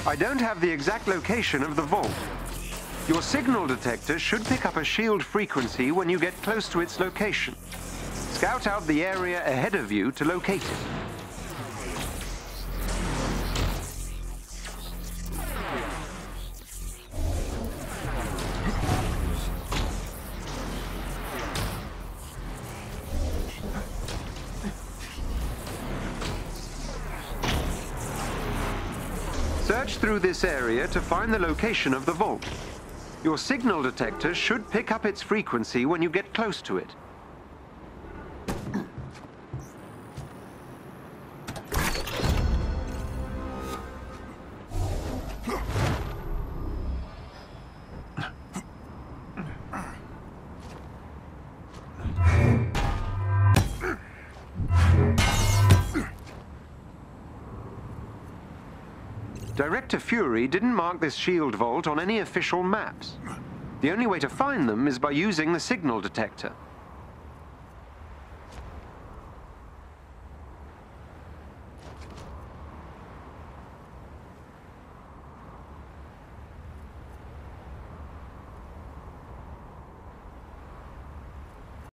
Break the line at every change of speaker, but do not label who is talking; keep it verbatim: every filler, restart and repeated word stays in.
I don't have the exact location of the vault. Your signal detector should pick up a shield frequency when you get close to its location. Scout out the area ahead of you to locate it. Search through this area to find the location of the vault. Your signal detector should pick up its frequency when you get close to it. Director Fury didn't mark this shield vault on any official maps. The only way to find them is by using the signal detector.